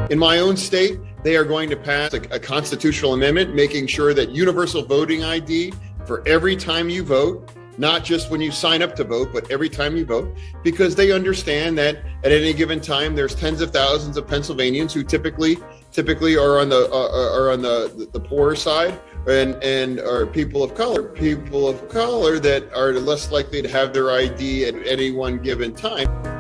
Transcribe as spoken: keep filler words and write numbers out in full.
In my own state, they are going to pass a, a constitutional amendment making sure that universal voting I D for every time you vote, not just when you sign up to vote, but every time you vote, because they understand that at any given time, there's tens of thousands of Pennsylvanians who typically typically are on the uh, are on the the poorer side and and are people of color, people of color that are less likely to have their I D at any one given time.